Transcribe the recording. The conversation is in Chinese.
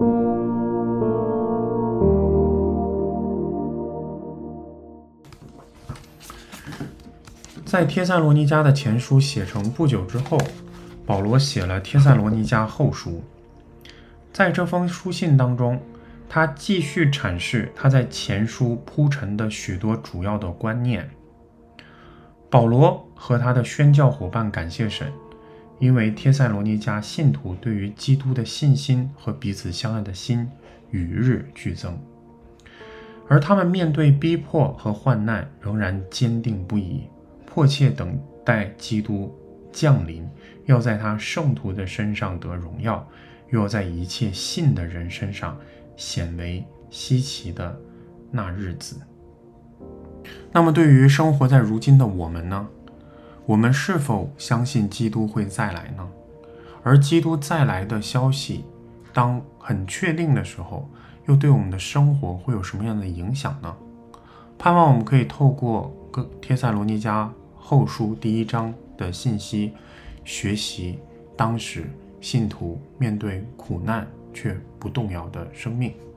在帖撒罗尼迦的前书写成不久之后，保罗写了帖撒罗尼迦后书。在这封书信当中，他继续阐释他在前书铺陈的许多主要的观念。保罗和他的宣教伙伴感谢神，因为帖撒罗尼迦信徒对于基督的信心和彼此相爱的心与日俱增，而他们面对逼迫和患难仍然坚定不移，迫切等待基督降临，要在他圣徒的身上得荣耀，又要在一切信的人身上显为稀奇的那日子。那么对于生活在如今的我们呢？我们是否相信基督会再来呢？而基督再来的消息当很确定的时候，又对我们的生活会有什么样的影响呢？盼望我们可以透过帖撒罗尼迦后书第1章的信息，学习当时信徒面对苦难却不动摇的生命。